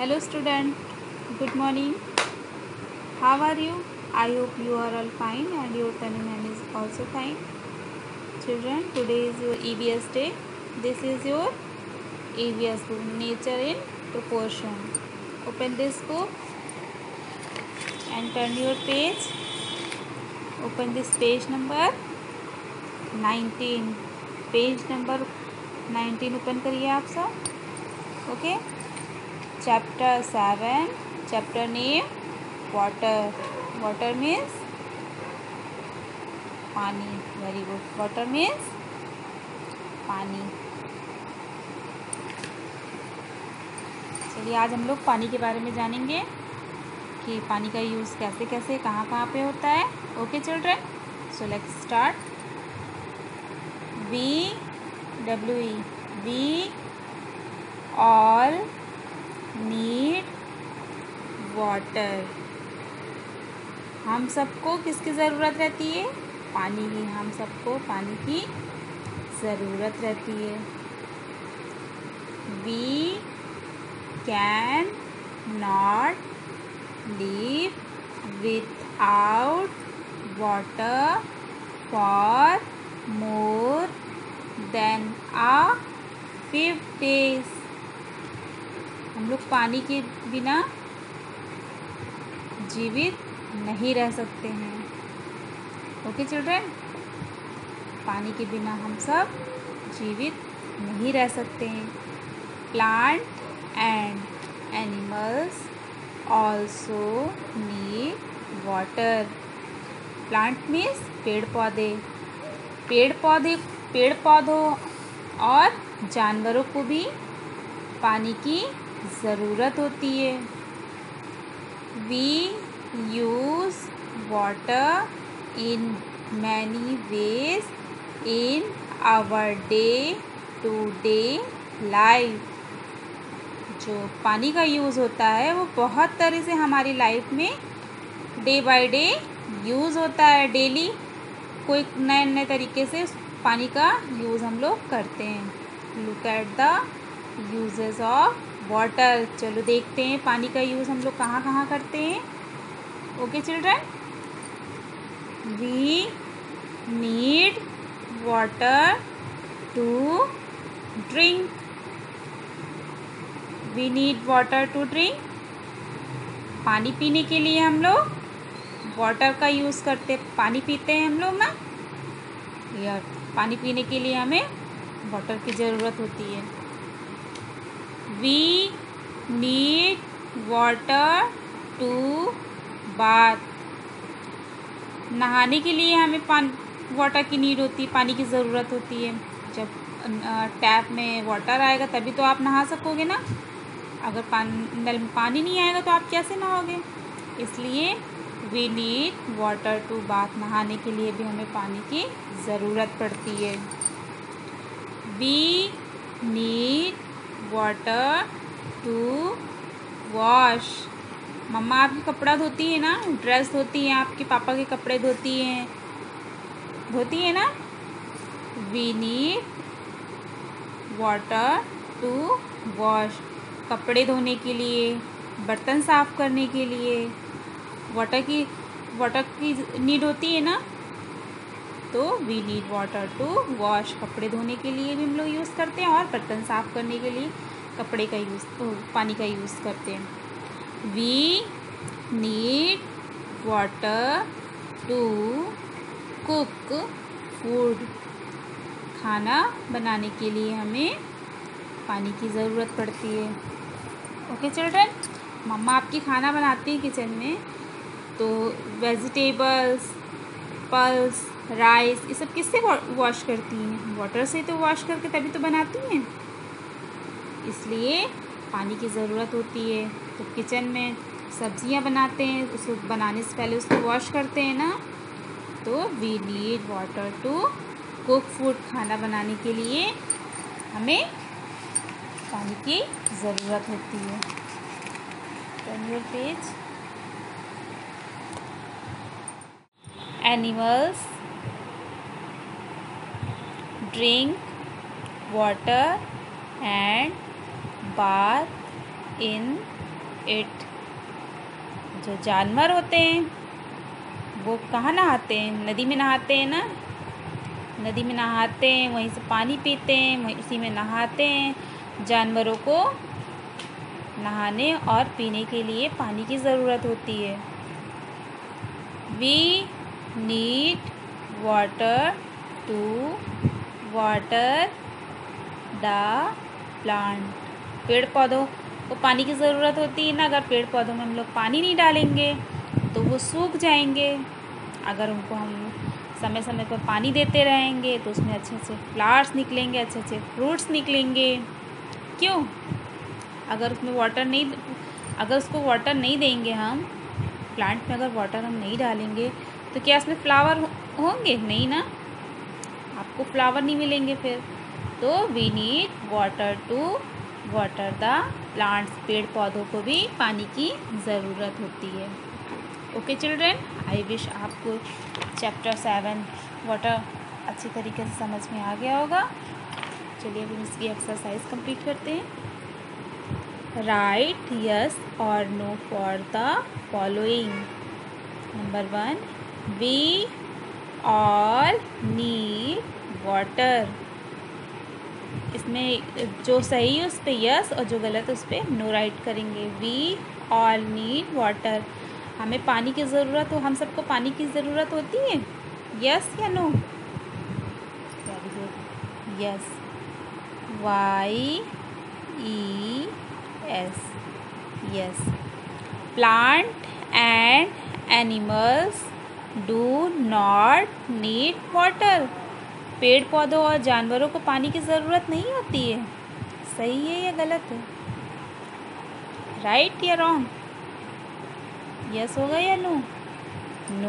Hello student, good morning. How are you? I hope you are all fine and your family is also fine. Children, today is your EVS day. This is your EVS book, Nature in Proportion. Open this book and turn your page. Open this page number 19. Page number 19 open करिए आप सब. Okay. Chapter 7. Chapter name water. Water means पानी. Very good. Water means पानी. चलिए आज हम लोग पानी के बारे में जानेंगे कि पानी का यूज़ कैसे कैसे कहाँ कहाँ पे होता है. Okay children, so let's start. VWE we all need water. हम सबको किसकी ज़रूरत रहती है? पानी की. हम सबको पानी की ज़रूरत रहती है. We can not live without water for more than a 5 days. हम लोग पानी के बिना जीवित नहीं रह सकते हैं. ओके चिल्ड्रन, पानी के बिना हम सब जीवित नहीं रह सकते हैं. Plant and animals also need water. Plant means पेड़ पौधों और जानवरों को भी पानी की ज़रूरत होती है. We use water in many ways in our day to day life. जो पानी का यूज़ होता है वो बहुत तरह से हमारी लाइफ में डे बाय डे यूज़ होता है. डेली कोई नए नए तरीके से पानी का यूज़ हम लोग करते हैं. Look at the uses of water. चलो देखते हैं पानी का यूज़ हम लोग कहाँ कहाँ करते हैं. Okay children, we need water to drink. We need water to drink. पानी पीने के लिए हम लोग वाटर का यूज़ करते. पानी पीते हैं हम लोग ना, या पानी पीने के लिए हमें वाटर की ज़रूरत होती है. We need water to bath. नहाने के लिए हमें वाटर की नीड होती है, पानी की ज़रूरत होती है. जब टैप में वाटर आएगा तभी तो आप नहा सकोगे ना. अगर नल में पानी नहीं आएगा तो आप कैसे नहाओगे. इसलिए we need water to bath. नहाने के लिए भी हमें पानी की ज़रूरत पड़ती है. We need water to wash. मम्मा आपकी कपड़ा धोती है ना, ड्रेस धोती है, आपके पापा के कपड़े धोती है ना. We need water to wash. कपड़े धोने के लिए, बर्तन साफ़ करने के लिए वाटर की नीड होती है ना. तो we need water to wash. कपड़े धोने के लिए भी हम लोग यूज़ करते हैं और बर्तन साफ़ करने के लिए पानी का यूज़ करते हैं. We need water to cook food. खाना बनाने के लिए हमें पानी की ज़रूरत पड़ती है. ओके चिल्ड्रन, मम्मा आपकी खाना बनाती हैं किचन में, तो वेजिटेबल्स, पल्स, राइस ये सब किससे वॉश करती हैं? वाटर से तो वॉश करके तभी तो बनाती हैं. इसलिए पानी की ज़रूरत होती है. तो किचन में सब्जियां बनाते हैं, उसको बनाने से पहले उसको वॉश करते हैं ना. तो we need water to cook food. खाना बनाने के लिए हमें पानी की ज़रूरत होती है. Turn your page. Animals drink water and bath in it. जो जानवर होते हैं वो कहाँ नहाते हैं? नदी में नहाते हैं ना। नदी में नहाते हैं, वहीं से पानी पीते हैं, वहीं उसी में नहाते हैं। जानवरों को नहाने और पीने के लिए पानी की ज़रूरत होती है। We need water to water the plant. पेड़ पौधों को पानी की ज़रूरत होती है ना। अगर पेड़ पौधों में हम लोग पानी नहीं डालेंगे तो वो सूख जाएंगे। अगर उनको हम समय समय पर पानी देते रहेंगे तो उसमें अच्छे अच्छे फ्लावर्स निकलेंगे, अच्छे अच्छे फ्रूट्स निकलेंगे। क्यों? अगर उसको वाटर नहीं देंगे हम, प्लांट में अगर वाटर हम नहीं डालेंगे तो क्या इसमें फ्लावर होंगे? नहीं ना, आपको फ्लावर नहीं मिलेंगे फिर। तो we need water to water the plants. पेड़ पौधों को भी पानी की ज़रूरत होती है। ओके चिल्ड्रेन, आई विश आपको चैप्टर 7 वाटर अच्छी तरीके से समझ में आ गया होगा। चलिए अब इसकी एक्सरसाइज कंप्लीट करते हैं। राइट यस और no for the following. Number 1, we all need water. इसमें जो सही है उस पर यस और जो गलत है उस पर नो राइट करेंगे। We all need water. हमें पानी की ज़रूरत हो, हम सबको पानी की ज़रूरत होती है। यस या no? Very good, yes. Y E S, yes. Plant and animals do not need water. पेड़ पौधों और जानवरों को पानी की ज़रूरत नहीं होती है। सही है या गलत है? राइट या रॉन्ग? यस होगा या नो? नो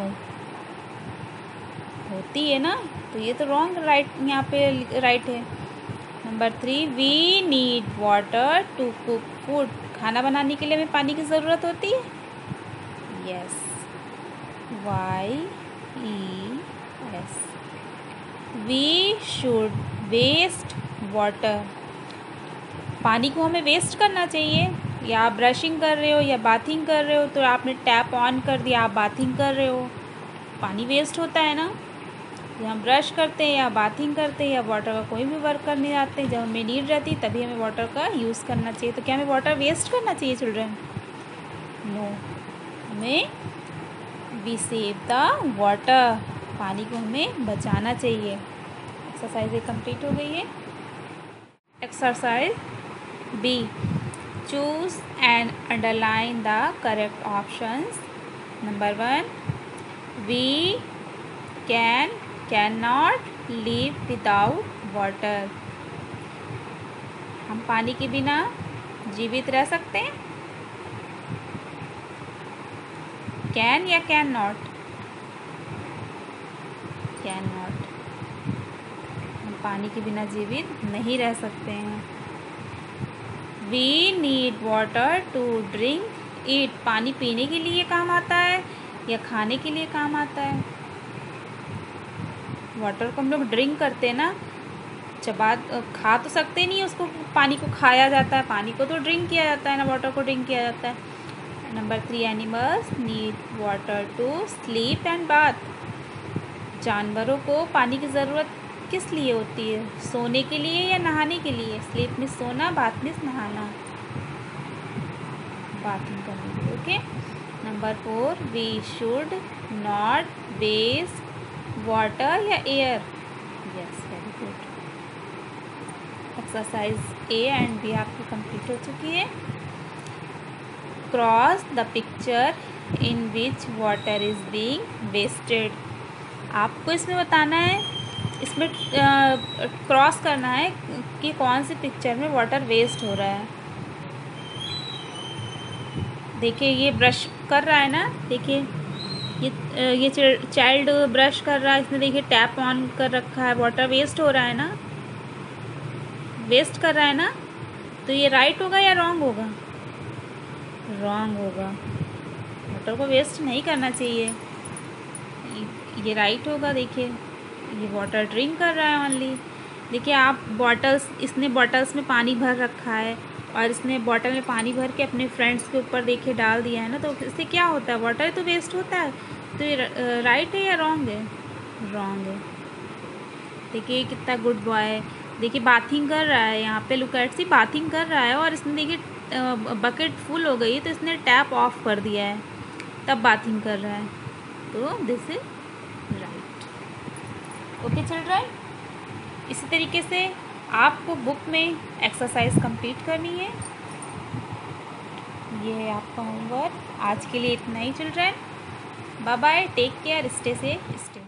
होती है ना, तो ये तो रॉन्ग। राइट यहाँ पे राइट है। Number 3, we need water to cook food. खाना बनाने के लिए हमें पानी की ज़रूरत होती है। Yes, Y E S. We should waste water. पानी को हमें वेस्ट करना चाहिए। या आप ब्रशिंग कर रहे हो या बाथिंग कर रहे हो तो आपने टैप ऑन कर दिया, आप बाथिंग कर रहे हो, पानी वेस्ट होता है ना। जब हम ब्रश करते हैं या बाथिंग करते हैं या वाटर का कोई भी वर्क करने जाते हैं, जब हमें नीड रहती है तभी हमें वाटर का यूज़ करना चाहिए। तो क्या हमें वाटर वेस्ट करना चाहिए चिल्ड्रन? नो, हमें वी सेव द वाटर। पानी को हमें बचाना चाहिए। एक्सरसाइज कंप्लीट हो गई है। Exercise B, choose and underline the correct options. Number 1, we cannot live without water. हम पानी के बिना जीवित रह सकते हैं? कैन या कैन नॉट? Can not. हम पानी के बिना जीवित नहीं रह सकते हैं। We need water to drink it. पानी पीने के लिए काम आता है या खाने के लिए काम आता है? वाटर को हम लोग ड्रिंक करते हैं ना, खा तो सकते नहीं, उसको पानी को खाया जाता है। पानी को तो ड्रिंक किया जाता है ना, वाटर को ड्रिंक किया जाता है। Number 3, animals need water to sleep and bath. जानवरों को पानी की ज़रूरत किस लिए होती है? सोने के लिए या नहाने के लिए? स्लीप में सोना, बाथ में नहाना, बाथिंग करने के लिए। Okay. Number 4, we should not waste water या air. Yes, very good. Exercise A and B आपकी कंप्लीट हो चुकी है। Cross the picture in which water is being wasted. आपको इसमें बताना है, इसमें क्रॉस करना है कि कौन सी पिक्चर में वाटर वेस्ट हो रहा है। देखिए ये ब्रश कर रहा है ना, देखिए ये चाइल्ड ब्रश कर रहा है, इसने देखिए टैप ऑन कर रखा है, वाटर वेस्ट हो रहा है ना, वेस्ट कर रहा है ना। तो ये राइट होगा या रॉन्ग होगा? रॉन्ग होगा। वाटर को वेस्ट नहीं करना चाहिए, ये राइट होगा। देखिए ये वाटर ड्रिंक कर रहा है ओनली। देखिए आप बॉटल्स, इसने बॉटल्स में पानी भर रखा है और इसने बॉटल में पानी भर के अपने फ्रेंड्स के ऊपर देखे डाल दिया है ना, तो इससे क्या होता है, वाटर तो वेस्ट होता है। तो ये राइट है या रॉन्ग है? रॉन्ग है। देखिए कितना गुड बॉय है। देखिए बाथिंग कर रहा है, यहाँ पे लुक एट सी, बाथिंग कर रहा है और इसने देखिए बकेट फुल हो गई तो इसने टैप ऑफ कर दिया है, तब बाथिंग कर रहा है। तो this is right. Okay children, इसी तरीके से आपको बुक में एक्सरसाइज कंप्लीट करनी है। ये है आपका होमवर्क। आज के लिए इतना ही children. Bye bye, take care, stay safe, stay